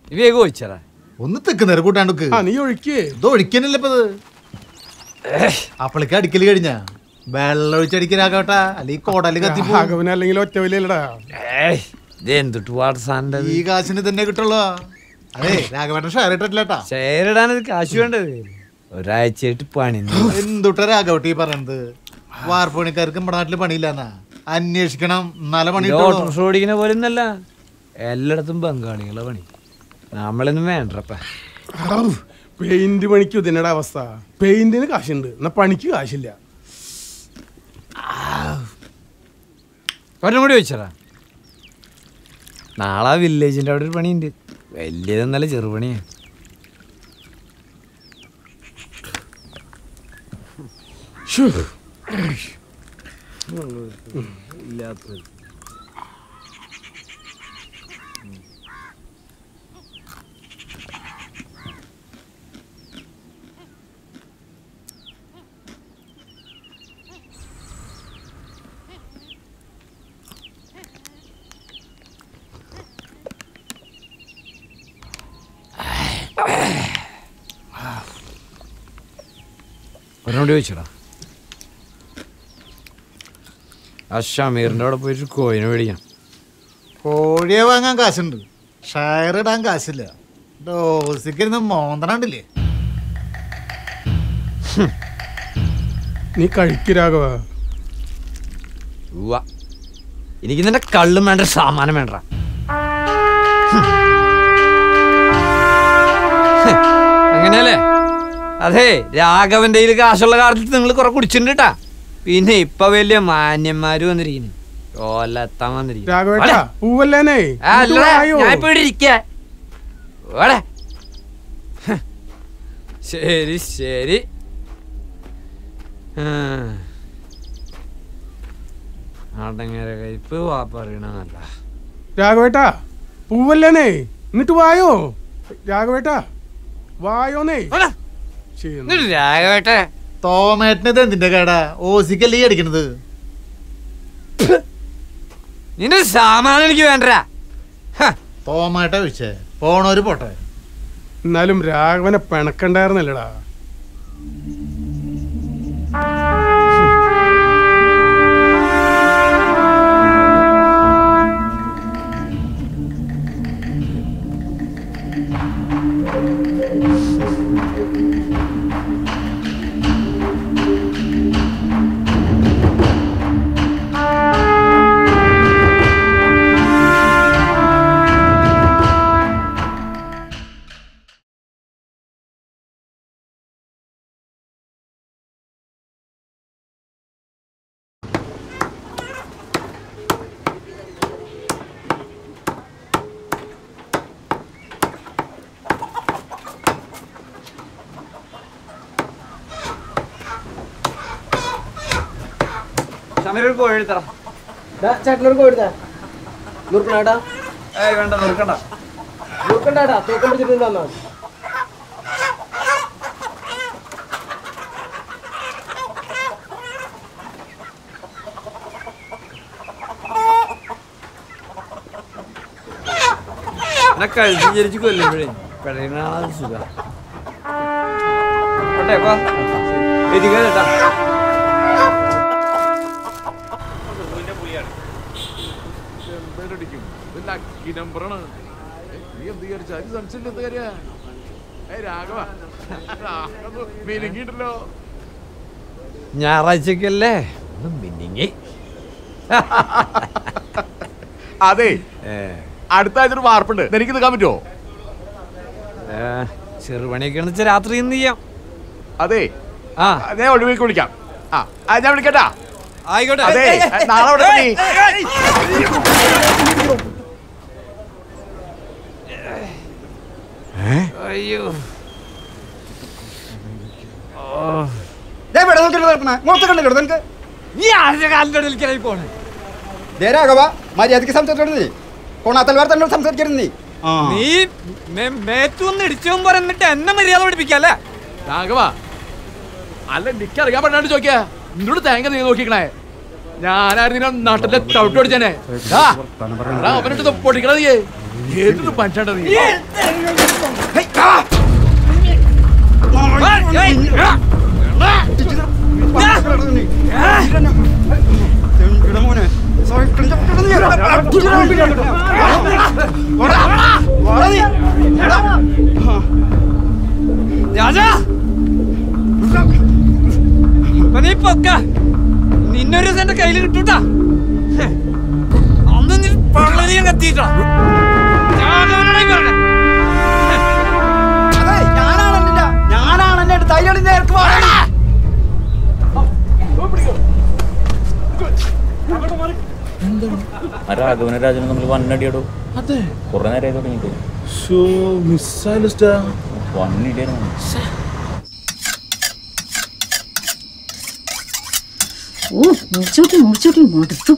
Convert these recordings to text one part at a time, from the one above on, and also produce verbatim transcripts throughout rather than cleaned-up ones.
വേഗം ഒഴിച്ചടാ. ഒന്ന് തെക്ക് നേരം കൂട്ടാണ്ട് നീ ഒഴിക്കേ ഇത് ഒഴിക്കാനല്ലേ ഇപ്പത്. അപ്പളേക്ക് അടിക്കല് കഴിഞ്ഞാ വെള്ളം ഒഴിച്ചടിക്കലാകട്ടാ അല്ലെങ്കിൽ കോടല് കത്തി അല്ലെങ്കിൽ ഒറ്റ വലിയല്ലടാ. ഈ കാശിന് തന്നെ കിട്ടുള്ളൂ. അതെ രാഘവേട്ടൻ ഷെയർ ഇട്ടിട്ടില്ലേട്ടാ. ഷെയർ ഇടാൻ കാശ് വേണ്ടത്. ഒരാഴ്ചയായിട്ട് പണി എന്തുട്ടാ രാഘവട്ടി ഈ പറയണത്? വാർപ്പണിക്കാർക്ക് നമ്മുടെ നാട്ടില് പണിയില്ലെന്നാ. അന്വേഷിക്കണം എന്നാലെ പണി. ഓട്ടോറിക്ഷ ഓടിക്കുന്ന പോലെ ഒന്നല്ല, എല്ലായിടത്തും ബംഗാളികളെ പണി. നമ്മളൊന്നും വേണ്ടപ്പ. പെയിന്റ് പണിക്ക് ഇതിനടെ അവസ്ഥ. പെയിന്റിന് കാശുണ്ട്, എന്നാ പണിക്ക് കാശില്ല. ഒരെണ്ണം കൂടി വെച്ചടാ. നാളെ വില്ലേജിന്റെ അവിടെ ഒരു പണിയുണ്ട്. വലിയതെന്നല്ല, ചെറുപണിയാ. ഇല്ലാത്ത ഒരെണ്ണോട് ചോദിച്ചടാ. ആ ഷമീറിൻ്റെ അവിടെ പോയിട്ട് കോഴിനെ മേടിക്കാം. കോഴിയെ വാങ്ങാൻ കാശുണ്ട്, ഷെയർ ഇടാൻ കാശില്ല. ഡോസിക്കിരുന്ന് മോന്തണണ്ടില്ലേ? നീ കഴിക്കരാഘവ. എനിക്ക് നിന്റെ കള്ളും വേണ്ട, സാമാനം വേണ്ട. അങ്ങനെയല്ലേ? അതെ, രാഘവന്റെ കയ്യിൽ കാശുള്ള കാലത്ത് നിങ്ങൾ കുറെ കുടിച്ചിട്ടുണ്ട് കേട്ടാ. പിന്നെ ഇപ്പൊ വലിയ മാന്യന്മാര് വന്നിരിക്കുന്നു. ഓലെത്താൻ വന്നിരിക്കുന്നു. ശരി ശരി. അടങ്ങര കഴിപ്പ് വാപ്പറിയണല്ല. രാഘവേട്ടാ പൂവല്ലേനേ, എന്നിട്ട് വായോ. രാഘവേട്ടാ വായോന്നേ. രാഘവേട്ട തോമേട്ടനത് എന്തിന്റെ കേടാ? ഓസിക്കല്ലേ ഈ അടിക്കണത്? നിന്റെ സാമാനം എനിക്ക് വേണ്ട. തോമേട്ട വിളിച്ചേ, പോണോര് പോട്ടെ. എന്നാലും രാഘവനെ പിണക്കണ്ടായിരുന്നല്ലടാ. ചേട്ടനൊരു കോഴി നുറുക്കണേട്ടാ. വേണ്ട, നുറുക്കണ്ട നുറുക്കണ്ടാട്ടാ, തൂക്കം പിടിച്ചിട്ട് തന്നാ മതി. കഴിച്ച് ജനിച്ച് കൊല്ലുമ്പോഴേ പെടണ സുഖ. കേട്ടാ ഞായറാഴ്ചക്കല്ലേ മിന്നിങ്ങി. അതെ, അടുത്ത ആഴ്ച ഒരു വാർപ്പുണ്ട്, എനിക്ക് നിൽക്കാൻ പറ്റുമോ? ചെറുപണിയൊക്കെ രാത്രി എന്ത് ചെയ്യാം? അതെ, ആ ഞാൻ ഒഴിവേക്ക് വിളിക്കാം. ആ ഞാൻ വിളിക്കട്ടാ. ആയിക്കോട്ടെ. അതെ, നാളെ അവിടെ പണി. അയ്യോ, മര്യാദക്ക് സംസാരിച്ചോടേ. കോണാത്തൽവാർ തന്നെ സംസാരിക്കരുത്. നീ നീ മേത്തുവന്ന് ഇടിച്ചു പറഞ്ഞിട്ട് എന്നെ മര്യാദ പഠിപ്പിക്കല്ലേ? രാഘവ, അല്ല എനിക്കറിയാൻ പറ്റാണ്ട് ചോദിക്കാ. നിന്നോട് തേങ്ങ നീ നോക്കിക്കണേ. ഞാനായിരുന്നു നാട്ടിലെ ചവിട്ടോടിച്ചേനെ. അവനിട്ട് പൊടിക്കണത്. ഏതൊരു മനുഷ്യനറിയ രാജാ നീ പൊക്ക നിന്നൊരു ദിവസം എന്റെ കയ്യിൽ കിട്ടൂട്ടാ അന്ന് നീ പള്ളരിയും കത്തിയിട്ടാ ഞാനാണെന്നെ തൈലടി നേർക്ക് രാഘവന രാജനും നമ്മൾ വണ്ണടിയോടോ അതെ കുറെ നേരമായി തുടങ്ങിയിട്ട് വണ്ണിടിയായിരുന്നു. ഓ മുറിച്ചോട്ടി മുറിച്ചോട്ടി മടുത്തു.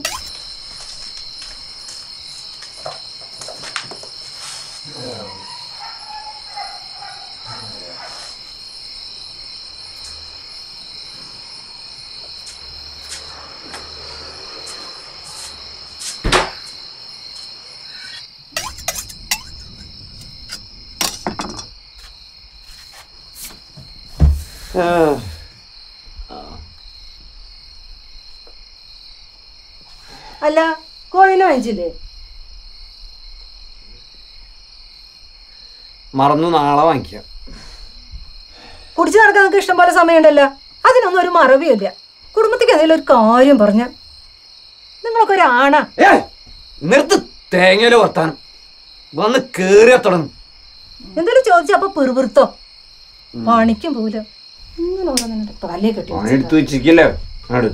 അല്ല കോയിന് വാങ്ങിച്ചില്ലേ? മറന്നു, നാളെ വാങ്ങിക്കാം. കുടിച്ചു നടക്കാൻ നിങ്ങൾക്ക് ഇഷ്ടം പോലെ സമയമുണ്ടല്ലോ, അതിനൊന്നും ഒരു മറവിയില്ല. കുടുംബത്തേക്ക് എന്തെങ്കിലും ഒരു കാര്യം പറഞ്ഞ നിങ്ങളൊക്കെ ഒരു ആണാ. നിർത്ത് തേങ്ങയില് വർത്താനം, വന്ന് കേറിയ തുടങ്ങും. എന്തെങ്കിലും ചോദിച്ചാ അപ്പൊ പെറുപിറുത്തോ പണിക്കും പോല ഇങ്ങനെ ഓരോന്നിട്ട് തലേ കെട്ടി എടുത്തു വെച്ചിരിക്കല്ലേ ആട്.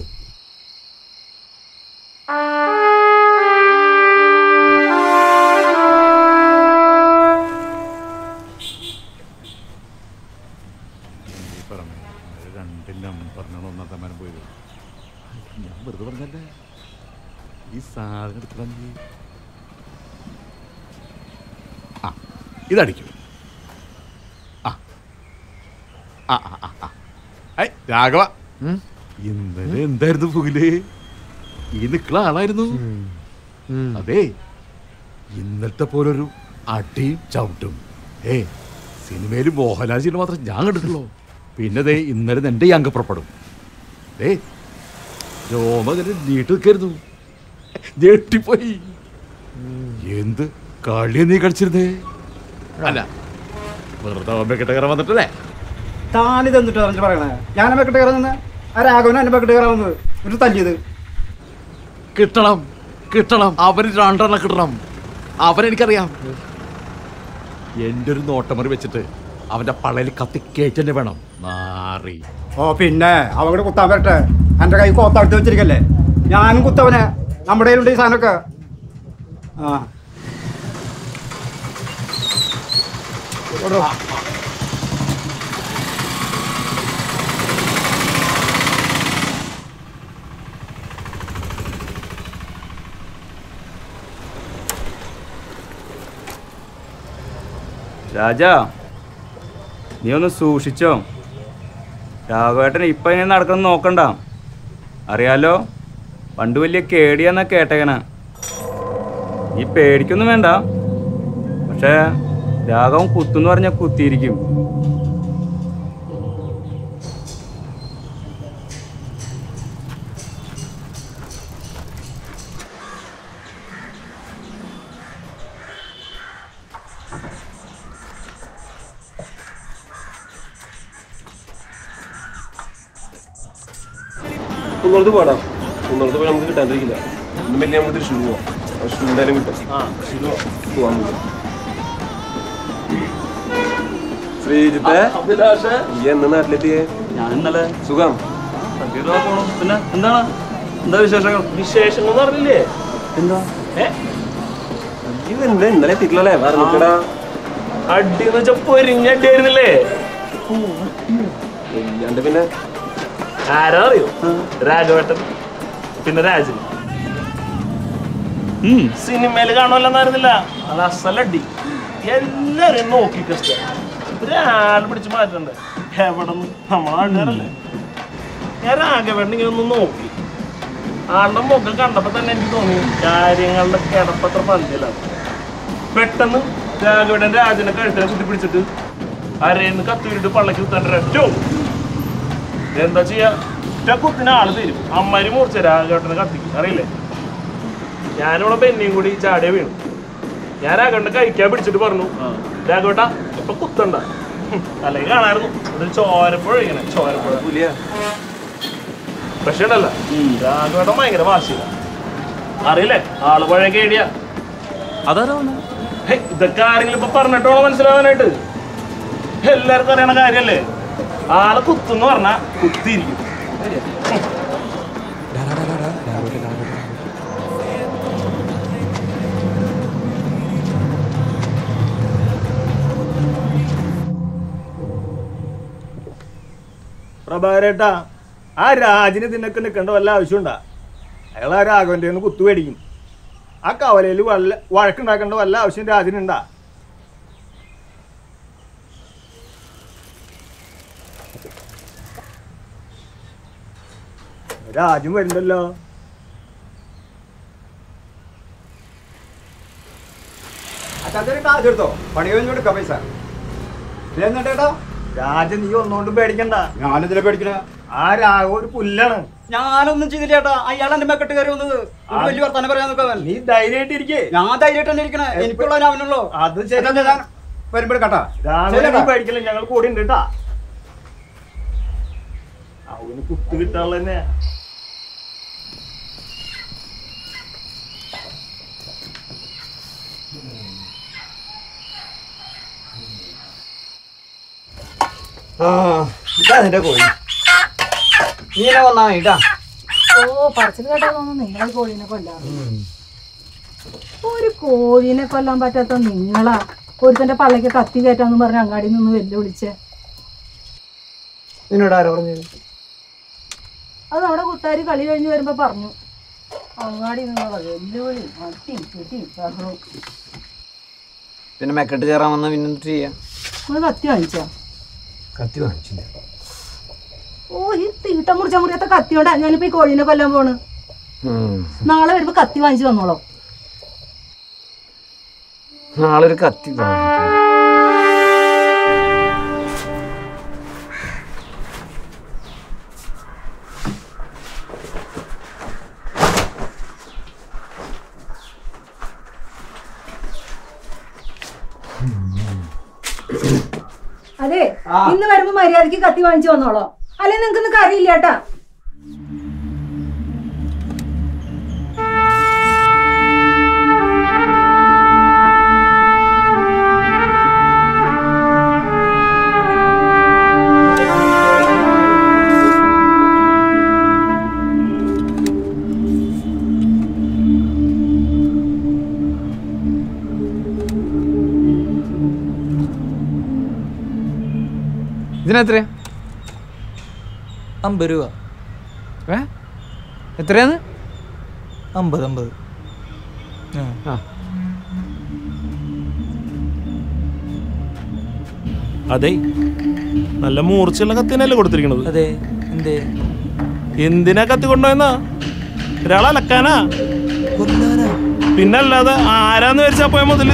ഞാൻ വെറുതെ പറഞ്ഞല്ലേ ഈ സാധനം എടുത്തിട്ട് ആ ഇതടിക്കും. ആ ആ ആ ആ ഐ രാഘവ, ഇന്നലെ എന്തായിരുന്നു പുകില്? ഈ നിക്കള ആളായിരുന്നു. അതെ, ഇന്നലത്തെ പോലൊരു അടിയും ചവിട്ടും ഏ സിനിമയിൽ മോഹൻലാൽ ചെയ്യുന്ന മാത്രം ഞാൻ കണ്ടിട്ടുള്ളൂ. പിന്നെ ദേ ഇന്നലെ എൻ്റെ ഈ അംഗപ്പുറപ്പെടും. ഏ രോമകര് നീട്ട് നിൽക്കായിരുന്നു, ഞെട്ടിപ്പോയി. എന്ത് കളിയ നീ കളിച്ചിരുന്നേ? അല്ല വെറുതെ വെക്കിട്ട് കയറാൻ വന്നിട്ടല്ലേ? താനിത് എന്നിട്ട് പറഞ്ഞിട്ട് പറയണേ? ഞാൻ വെക്കിട്ട് കയറുന്നത് ആ രാഘവനും എന്നെ വെക്കിട്ട് കയറാൻ വന്നത് ഒരു തല്ലിയത്. കിട്ടണം കിട്ടണം, അവന് രണ്ടെണ്ണം കിട്ടണം. അവനെനിക്കറിയാം. എൻ്റെ ഒരു നോട്ടമറി വെച്ചിട്ട് അവന്റെ പള്ളയിൽ കത്തി കേറ്റന്നെ വേണം. മാറി ഓ പിന്നെ അവങ്ങടെ കുത്താൻ വരട്ടെ. എൻ്റെ കൈ കോത്തടുത്ത് വെച്ചിരിക്കല്ലേ, ഞാനും കുത്തവനെ. നമ്മുടെ കയ്യിലുണ്ട് ഈ സാധനമൊക്കെ. ആ രാജാ, നീ ഒന്ന് സൂക്ഷിച്ചോ. രാഘവേട്ടൻ ഇപ്പം ഇങ്ങനെ നടക്കണം നോക്കണ്ട. അറിയാലോ, പണ്ട് വലിയ കേടിയാന്നാ കേട്ടേക്കണ. നീ പേടിക്കൊന്നും വേണ്ട. പക്ഷേ രാഘവൻ കുത്തുന്ന് പറഞ്ഞാൽ കുത്തിയിരിക്കും. കുന്നോളത്ത് പോടാം. കുന്നോളത്ത് പോയി നമുക്ക് കിട്ടാണ്ടിരിക്കില്ല. ഇന്നും വലിയ നമുക്ക് തൃശ്ശൂർ പോവാം. തൃശ്ശൂർ എന്തായാലും കിട്ടും. ആ തൃശ്ശൂർ പോവാൻ ശ്രീജിത്തെ, ഈ എന്ന് നാട്ടിലെത്തിയേ? ഞാൻ ഇന്നലെ സുഖം. പോണം. പിന്നെ എന്താണ് എന്താ വിശേഷങ്ങൾ? വിശേഷങ്ങൾ പറഞ്ഞില്ലേ? എന്താ ഇതെന്താ ഇന്നലെ എത്തിയിട്ടില്ലല്ലേ? പറഞ്ഞിട്ടാ അടി എന്ന് വെച്ചാ പൊരിഞ്ഞ അടിയായിരുന്നില്ലേ? ഇല്ലാണ്ട് പിന്നെ ആരാ അറിയോ? രാഘവേട്ടൻ പിന്നെ രാജൻ. സിനിമയില് കാണുമല്ലെന്നായിരുന്നില്ല, അത് അസലടി. എല്ലാരും നോക്കി കഷ്ട ഒരാൾ പിടിച്ച് മാറ്റണ്ടേ? എവിടെ നമ്മളാൾക്കാരല്ലേ? ഞാൻ രാഘവേട്ടൻ ഇങ്ങനെ ഒന്ന് നോക്കി. ആളുടെ മുഖം കണ്ടപ്പോ തന്നെ എനിക്ക് തോന്നി കാര്യങ്ങളുടെ കിടപ്പത്ര പന്തിയിലാണ്. പെട്ടെന്ന് രാഘവേട്ടൻ രാജനെ കഴുത്തിനെ കുത്തി പിടിച്ചിട്ട് അരേന്ന് കത്തിയിട്ട് പള്ളക്ക് കുത്താൻ എന്താ ചെയ്യാ കുത്തിന് ആള് തരും അമ്മര് മൂർച്ച രാഘവേട്ടനെ കത്തിക്ക് അറിയില്ലേ. ഞാനിവിടെ പെന്നെയും കൂടി ചാടിയ വീണു. ഞാൻ രാഘവേട്ടനെ കഴിക്കാൻ പിടിച്ചിട്ട് പറഞ്ഞു രാഘവേട്ട ഇപ്പൊ കുത്തണ്ട അല്ലെങ്കിൽ കാണായിരുന്നു ഒരു ചോരപ്പുഴ ഇങ്ങനെ ചോരപ്പുഴ പുലിയ. പക്ഷേ ഉണ്ടല്ല രാഘവേട്ടൻ ഭയങ്കര വാശിയില്ല അറിയില്ലേ ആള് പഴയ കേടിയാ. അതാരാ ഇതൊക്കെ ആരെങ്കിലും ഇപ്പൊ പറഞ്ഞിട്ടോളോ മനസ്സിലാവാനായിട്ട്? എല്ലാവർക്കും അറിയണ കാര്യല്ലേ. ആളെ കുത്തുന്ന് പറഞ്ഞാ കുത്തിയിരിക്കും. പ്രഭാകരേട്ടാ ആ രാജിന് ഇതിനൊക്കെ നിൽക്കേണ്ട വല്ല ആവശ്യമുണ്ടാ? അയാൾ ആ രാഘവന്റെ ഒന്ന് കുത്തുമേടിക്കും. ആ കവലയിൽ വല്ല വഴക്കുണ്ടാക്കേണ്ട വല്ല ആവശ്യം രാജിനുണ്ടാ? രാജും വരുന്നല്ലോ. കാശെടുത്തോ പണി കഴിഞ്ഞു കൊടുക്കാം പൈസ. എന്നിട്ടേട്ടാ രാജ നീ ഒന്നുകൊണ്ടും പേടിക്കണ്ട. ഞാനെന്തിനാ പേടിക്കണ? ആ രാഘവ ഒരു പുല്ലാണ്. ഞാനൊന്നും ചെയ്തില്ല ചേട്ടാ. അയാൾ എന്റെ മെക്കെട്ട് കയറി വന്നത് വലിയ വർത്താനം പറയാൻ നോക്കാൻ. നീ ധൈര്യമായിട്ട് ഇരിക്കേ. ഞാൻ ധൈര്യമായിട്ട് തന്നെ ഇരിക്കണേ. എനിക്കുള്ള അവനുള്ളൂ. അത് ശരി. ഞാൻ വരുമ്പോഴേ കേട്ടാ രാഘവ പേടിക്കില്ല, ഞങ്ങൾ കൂടി ഉണ്ട് കേട്ടാ. അവന് കുത്തു കിട്ടാനുള്ള തന്നെ. ഇതാ കോഴി നീനെ വന്നാ ഇടാ. ഓ പറച്ചിൽ കേട്ടാ തോന്നുന്നു നിങ്ങൾ കോഴീനെ കൊല്ലാറ്. ഒരു കോഴീനെ കൊല്ലാൻ പറ്റാത്ത നിങ്ങളാ ഒരുത്തന്റെ പള്ളക്ക് കത്തി കയറ്റാന്ന് പറഞ്ഞ അങ്ങാടി നിന്ന് വെല്ലുവിളിച്ചേ. നിന്നോട് ആരോ പറഞ്ഞു? അത് നമ്മുടെ കൂട്ടുകാർ കളി കഴിഞ്ഞ് വരുമ്പോ പറഞ്ഞു അങ്ങാടി നിന്നുള്ള വെല്ലുവിളി അട്ടി കിട്ടി ബഹളവും. പിന്നെ മെക്കെട്ട് കയറാൻ വന്ന പിന്നെ എന്ത് ചെയ്യാ? നിങ്ങൾ കത്തി വാങ്ങിച്ചാ? കത്തി വാങ്ങിച്ചില്ല. ഓ ഈ തീട്ട മുറിച്ച മുറിയാത്ത കത്തിയോണ്ടാ ഞാനിപ്പോ ഈ കോഴീനെ കൊല്ലാൻ പോണ്. നാളെ വരുമ്പോ കത്തി വാങ്ങിച്ചു വന്നോളോ. നാളെ ഒരു കത്തി അതെ ഇന്ന് വരുമ്പോ മര്യാദക്ക് കത്തി വാങ്ങിച്ചു വന്നോളോ, അല്ലെ നിങ്ങക്ക് ഇന്ന് കറിയില്ല കേട്ടാ. ഇതിനെത്രയാ? അമ്പത് രൂപ. ഏ എത്രയാന്ന്? അമ്പത് അമ്പത്. ആ അതെ നല്ല മൂർച്ചയുള്ള കത്തിനല്ലേ കൊടുത്തിരിക്കണത്? അതെ. എന്തേ? എന്തിനാ കത്തി കൊണ്ടുപോയെന്നാ? ഒരാളെ അലക്കാനാ? കൊല്ലാനാ? പിന്നല്ലാതെ ആരാന്ന് വിചാരിച്ചാ പോയ മുതല്.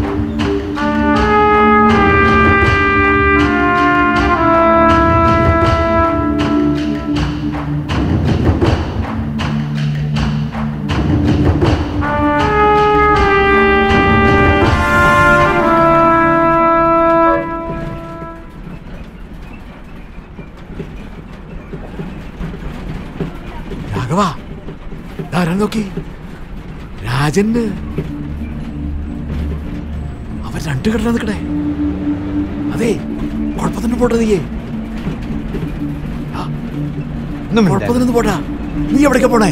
നോക്കി രാജന് അവൻ രണ്ട് കെട്ടണം നിൽക്കണേ. അതെ കുഴപ്പത്തിന് പോട്ടെ. നീയേ കുഴപ്പത്തിനൊന്നും പോട്ടാ. നീ എവിടേക്കാ പോണേ?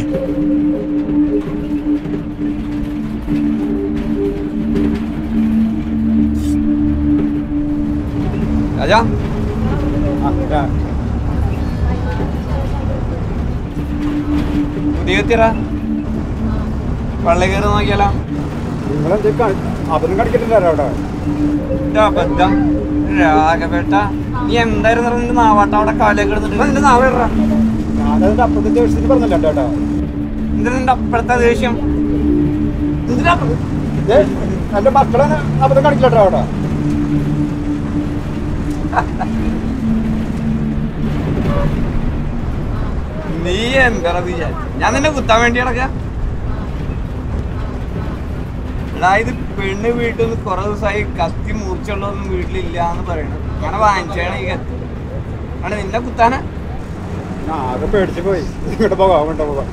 രാജാ പുതിയ പള്ളി കയറി നോക്കിയാലോ? അതൊന്നും കടിക്കട്ടില്ല അവിടെ. രാഘവേട്ട നീ എന്തായിരുന്നു നിന്റെ നാവാട്ട അവിടെ കാലേക്ക് എടുത്തിട്ട് നിന്റെ നാവിട. ഞാനതിന്റെ അപ്പുറത്തെ ദേഷ്യത്തിൽ പറഞ്ഞല്ലോ ചേട്ടാ. എന്തിനാ നിന്റെ അപ്പഴത്തെ ദേഷ്യം? എന്തിനാ എന്റെ മക്കളെ അബദ്ധം കാണിക്കട്ടോ അവിടെ. നീ എന്താ വിചാരിച്ചു ഞാൻ നിന്നെ കുത്താൻ വേണ്ടി നടക്കാം? അതായത് പെണ്ണ് വീട്ടിൽ നിന്ന് കുറെ ദിവസമായി കത്തി മൂർച്ചുള്ളതൊന്നും വീട്ടിലില്ല എന്ന് പറയണത്. അങ്ങനെ വാങ്ങിച്ചാണ് ഈ കത്തി. ആണ് നിന്നെ കുത്താനാ? ആകെ പേടിച്ചു പോയി. ഇങ്ങോട്ട് പോകാം, അങ്ങോട്ട് പോകാം.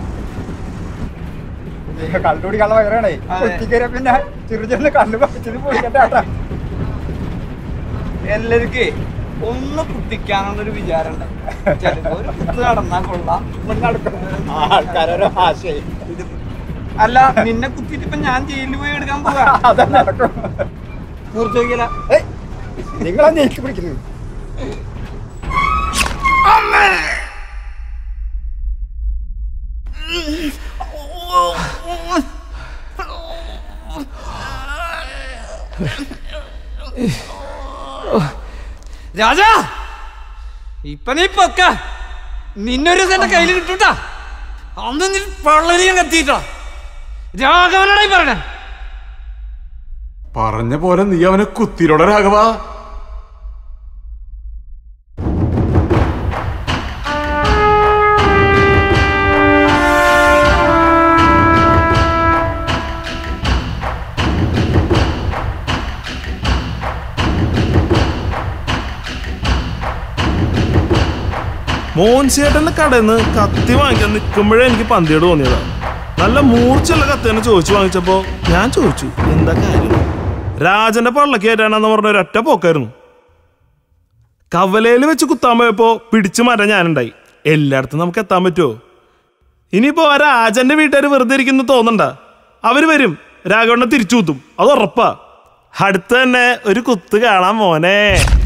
കള്ളുകൂടി കള്ള വയറാണേ. കുത്തിക്കയറിയ പിന്നെ ചെറു ചെറിയ കള്ളു പറിച്ചത് പോയി കേട്ടാ. എല്ലാവർക്കേ ഒന്ന് കുത്തിക്കാനുള്ളൊരു വിചാരം ഉണ്ട്. ചിലപ്പോ ഒരു കുത്ത് നടന്നാ കൊള്ളാം. ആൾക്കാരോ ആശയം. അല്ല നിന്നെ കുത്തിട്ട് ഇപ്പൊ ഞാൻ ജയിലിൽ പോയി എടുക്കാൻ പോകാ. അതന്നെ നടക്കും. മൂർച്ച നോക്കിയല്ല നിങ്ങളാ നീക്കി പിടിക്കുന്നു. രാജാ ഇപ്പൊ നീ പൊക്ക. നിന്നൊരു എന്റെ കയ്യിൽ കിട്ടൂട്ടാ. അന്ന് നീ പള്ളരിയും കത്തിയിട്ടാ. രാഘവനോടായി പറഞ്ഞ പറഞ്ഞ പോലെ നീ അവനെ കുത്തിയിലോടെ രാഘവ. മോൻസേട്ടന്റെ കടയിൽ നിന്ന് കത്തി വാങ്ങിക്കാൻ നിൽക്കുമ്പോഴേ എനിക്ക് പന്തിയോട് തോന്നിയതാ. നല്ല മൂർച്ചയുള്ള കത്തി തന്നെ ചോദിച്ചു വാങ്ങിച്ചപ്പോ ഞാൻ ചോദിച്ചു എന്താ കാര്യം. രാജന്റെ പള്ളക്ക് കയറ്റാനാന്ന് പറഞ്ഞ ഒരൊറ്റ പോക്കായിരുന്നു. കവലയിൽ വെച്ച് കുത്താൻ പോയപ്പോ പിടിച്ചു മാറ്റാൻ ഞാനുണ്ടായി. എല്ലായിടത്തും നമുക്ക് എത്താൻ പറ്റുമോ? ഇനിയിപ്പോ ആ രാജന്റെ വീട്ടുകാർ വെറുതെ ഇരിക്കുന്നു തോന്നണ്ട. അവര് വരും, രാഘവണ്ണ തിരിച്ചു കുത്തും, അത് ഉറപ്പാ. അടുത്ത് തന്നെ ഒരു കുത്ത് കാണാൻ മോനെ.